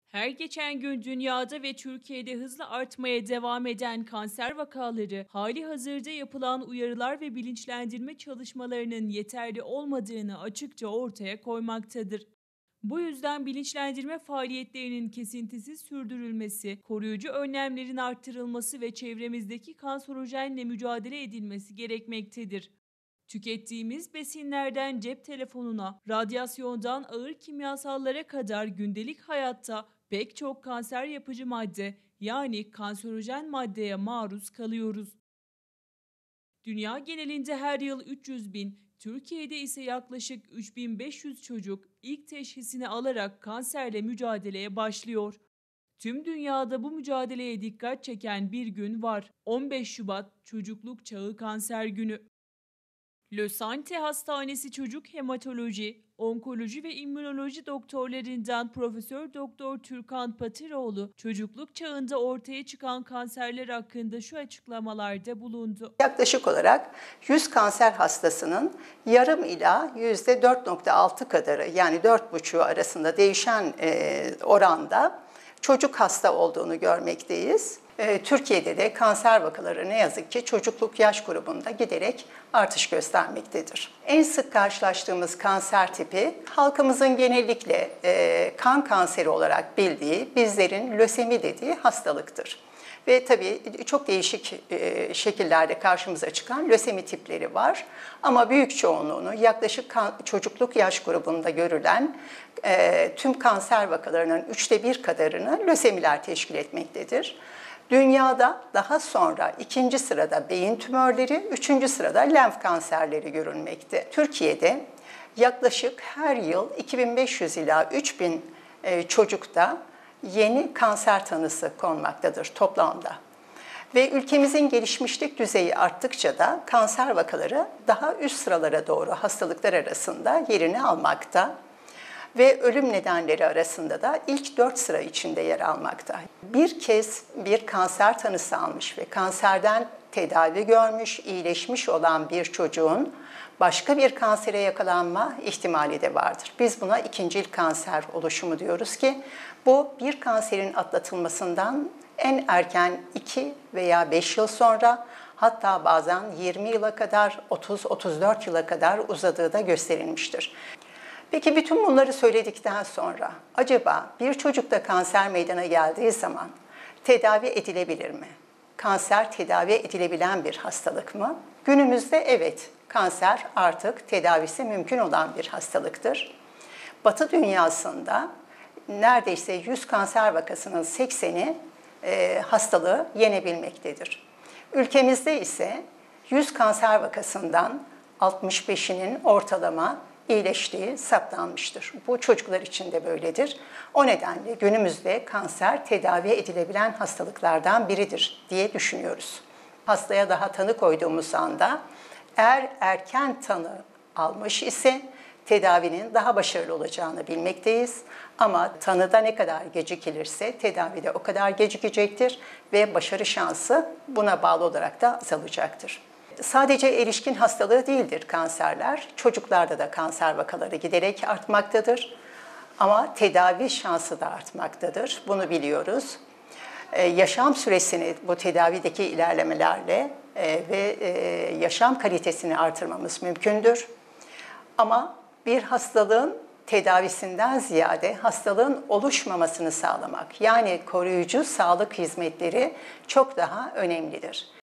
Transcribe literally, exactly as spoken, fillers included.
Her geçen gün dünyada ve Türkiye'de hızla artmaya devam eden kanser vakaları, hali hazırda yapılan uyarılar ve bilinçlendirme çalışmalarının yeterli olmadığını açıkça ortaya koymaktadır. Bu yüzden bilinçlendirme faaliyetlerinin kesintisiz sürdürülmesi, koruyucu önlemlerin arttırılması ve çevremizdeki kanserojenle mücadele edilmesi gerekmektedir. Tükettiğimiz besinlerden cep telefonuna, radyasyondan ağır kimyasallara kadar gündelik hayatta pek çok kanser yapıcı madde, yani kanserojen maddeye maruz kalıyoruz. Dünya genelinde her yıl üç yüz bin, Türkiye'de ise yaklaşık üç bin beş yüz çocuk ilk teşhisini alarak kanserle mücadeleye başlıyor. Tüm dünyada bu mücadeleye dikkat çeken bir gün var. on beş Şubat Çocukluk Çağı Kanser Günü. Lösante Hastanesi Çocuk Hematoloji, Onkoloji ve İmmünoloji doktorlarından Profesör Doktor Türkan Patiroğlu, çocukluk çağında ortaya çıkan kanserler hakkında şu açıklamalarda bulundu. Yaklaşık olarak yüz kanser hastasının yarım ila yüzde dört nokta altı kadarı, yani dört buçuğu arasında değişen oranda çocuk hasta olduğunu görmekteyiz. Türkiye'de de kanser vakaları ne yazık ki çocukluk yaş grubunda giderek artış göstermektedir. En sık karşılaştığımız kanser tipi halkımızın genellikle kan kanseri olarak bildiği, bizlerin lösemi dediği hastalıktır. Ve tabii çok değişik şekillerde karşımıza çıkan lösemi tipleri var. Ama büyük çoğunluğunu yaklaşık çocukluk yaş grubunda görülen tüm kanser vakalarının üçte bir kadarını lösemiler teşkil etmektedir. Dünyada daha sonra ikinci sırada beyin tümörleri, üçüncü sırada lenf kanserleri görülmekte. Türkiye'de yaklaşık her yıl iki bin beş yüz ila üç bin çocukta yeni kanser tanısı konmaktadır toplamda. Ve ülkemizin gelişmişlik düzeyi arttıkça da kanser vakaları daha üst sıralara doğru hastalıklar arasında yerini almakta. Ve ölüm nedenleri arasında da ilk dört sıra içinde yer almakta. Bir kez bir kanser tanısı almış ve kanserden tedavi görmüş, iyileşmiş olan bir çocuğun başka bir kansere yakalanma ihtimali de vardır. Biz buna ikincil kanser oluşumu diyoruz ki bu bir kanserin atlatılmasından en erken iki veya beş yıl sonra, hatta bazen yirmi yıla kadar, otuz otuz dört yıla kadar uzadığı da gösterilmiştir. Peki bütün bunları söyledikten sonra acaba bir çocukta kanser meydana geldiği zaman tedavi edilebilir mi? Kanser tedavi edilebilen bir hastalık mı? Günümüzde evet, kanser artık tedavisi mümkün olan bir hastalıktır. Batı dünyasında neredeyse yüz kanser vakasının sekseni e, hastalığı yenebilmektedir. Ülkemizde ise yüz kanser vakasından altmış beşinin ortalama iyileştiği saptanmıştır. Bu çocuklar için de böyledir. O nedenle günümüzde kanser tedavi edilebilen hastalıklardan biridir diye düşünüyoruz. Hastaya daha tanı koyduğumuz anda eğer erken tanı almış ise tedavinin daha başarılı olacağını bilmekteyiz. Ama tanıda ne kadar gecikilirse tedavide o kadar gecikecektir ve başarı şansı buna bağlı olarak da azalacaktır. Sadece erişkin hastalığı değildir kanserler. Çocuklarda da kanser vakaları giderek artmaktadır. Ama tedavi şansı da artmaktadır. Bunu biliyoruz. Ee, yaşam süresini bu tedavideki ilerlemelerle e, ve e, yaşam kalitesini artırmamız mümkündür. Ama bir hastalığın tedavisinden ziyade hastalığın oluşmamasını sağlamak, yani koruyucu sağlık hizmetleri çok daha önemlidir.